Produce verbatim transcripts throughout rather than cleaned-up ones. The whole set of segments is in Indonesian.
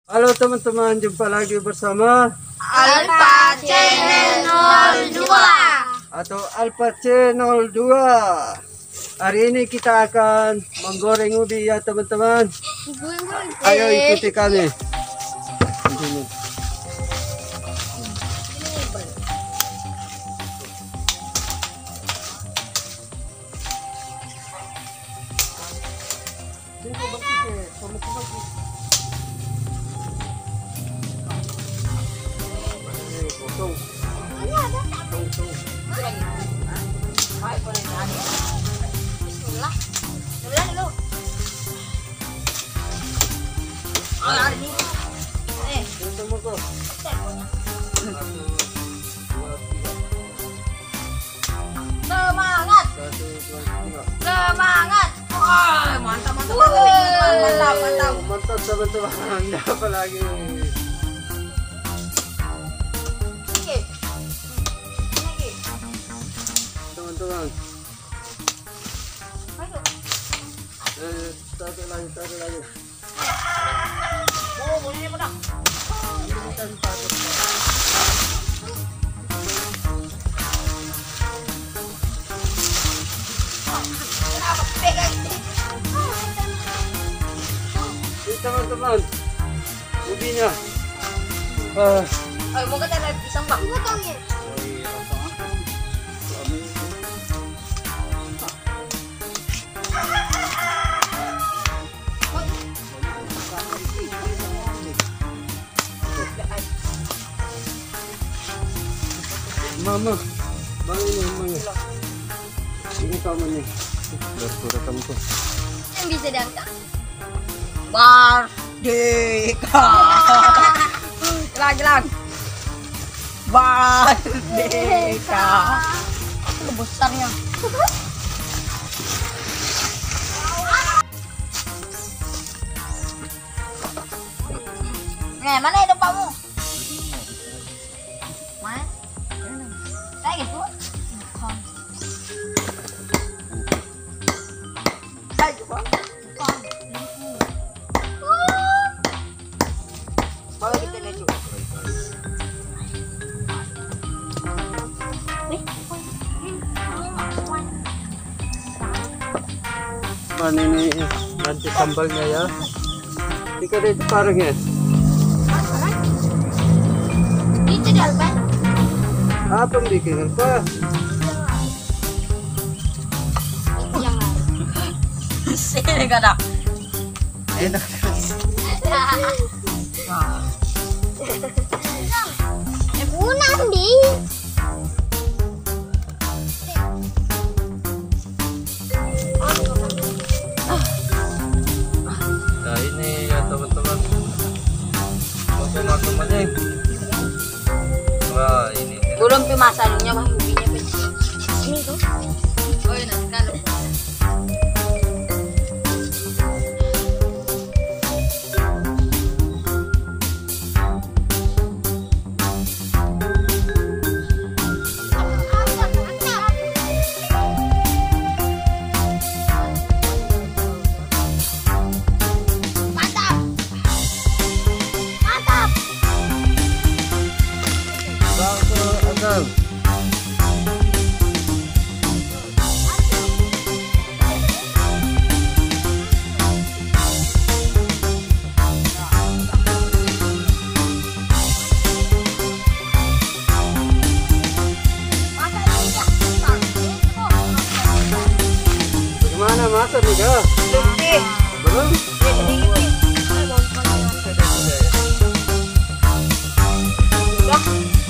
Halo teman-teman, jumpa lagi bersama Alpha Channel nol dua atau Alpha C nol dua. Hari ini kita akan menggoreng ubi ya teman-teman. Ayo ikuti kami. Bismillah. Bismillah dulu. Oh, ada nih. Eh, semangat. Semangat. Wah, mantap mantap mantap mantap mantap. Mantap teman-teman. Apa lagi? Oke. Lagi. Teman-teman. Ayo. Eh, satu lagi, satu lagi. Oh, boleh pada. Kenapa pegang? Ini teman-teman, ubinya. Ah, Oh, mau kita ada pisang bang? Mau tanya. Mama, bang ini emangnya. Ini kamu nih. Biar kurang kamu tuh. Yang bisa diangkat? Merdeka. Jelang jelang. Merdeka. Itu besarnya. Nih, mana itu kamu? Mana? Kayak gitu? Kayak gitu? Bawa kita lagi. Man ini nanti sambalnya ya. Jika ada parang ya. Itu di Alban. Apa yang bikin apa? Jangan. Sini gak ada. Enak. Unang di. Nah ini ya teman-teman. Teman-temannya. Wah ini. Belum pemasannya mah ubinya kecil. Ini tuh. Oh ini kalau. Mantap. Mantap. Satu enam. Bagaimana masak nih kak? Sedikit. Belum? Ya sedikit nih. Udah.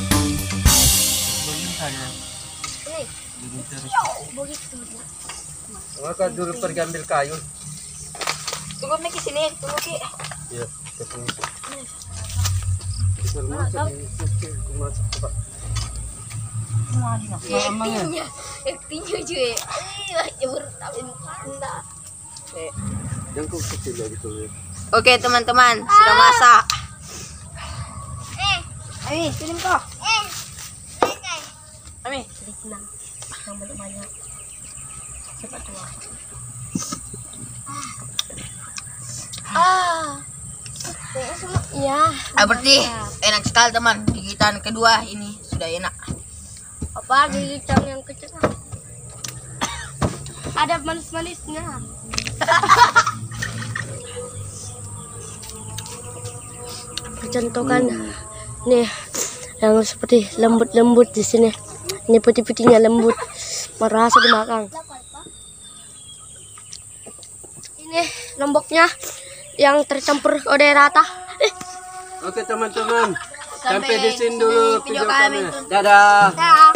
Ini. Begitu. Maka dulu pergi ambil kayu. Tunggu nih ke sini, tunggu Ki. Iya, ketemu. Kita masak ini, masak Pak. Actingnya, actingnya cuy. Ih, jebur tapi anda. Yang kau kecil ya gitu ya. Oke teman-teman, sudah masak. Eh, Ami, sini kok. Eh, Ami, sedikit lang. Yang banyak-banyak. Cepat tua. Ah. Iya. Ah, berarti enak sekali teman. Gigitan kedua ini sudah enak. Apa gigitan yang kecil? Ada manis-manisnya. Contohkan nih yang seperti lembut-lembut di sini. Ini putih-putihnya lembut, merasa dimakan. Ini lomboknya yang tercampur udah rata. Eh. Oke teman-teman, sampai di sini dulu video video kami. kami. Dadah. Dah.